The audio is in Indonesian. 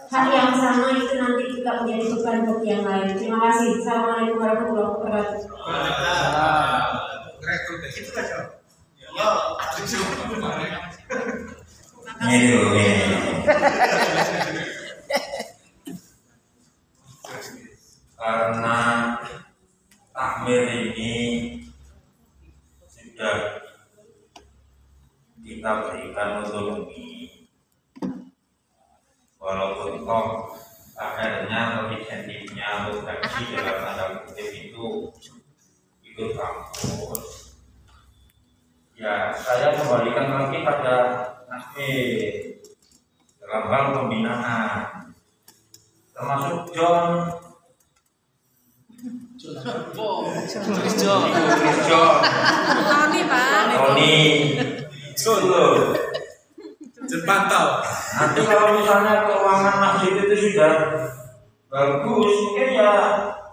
hak yang sama itu nanti juga menjadi beban bagi yang lain. Terima kasih. Assalamualaikum warahmatullahi wabarakatuh. Karena takmir ini sudah kita berikan otonomi, walaupun toh akhirnya atau insentifnya untuk gaji dalam tanda kutip itu ikut kampus. Ya, saya kembalikan lagi pada takmir dalam hal pembinaan, termasuk John. Tony, Jepantau. Nanti kalau misalnya keuangan masjid itu sudah bagus, mungkin ya